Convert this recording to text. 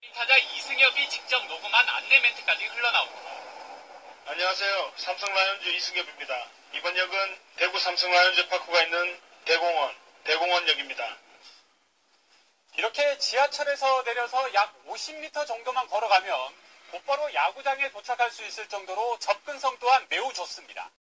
타자 이승엽이 직접 녹음한 안내 멘트까지 흘러나옵니다. 안녕하세요. 삼성 라이온즈 이승엽입니다. 이번 역은 대구 삼성 라이온즈 파크가 있는 대공원역입니다. 이렇게 지하철에서 내려서 약 50m 정도만 걸어가면 곧바로 야구장에 도착할 수 있을 정도로 접근성 또한 매우 좋습니다.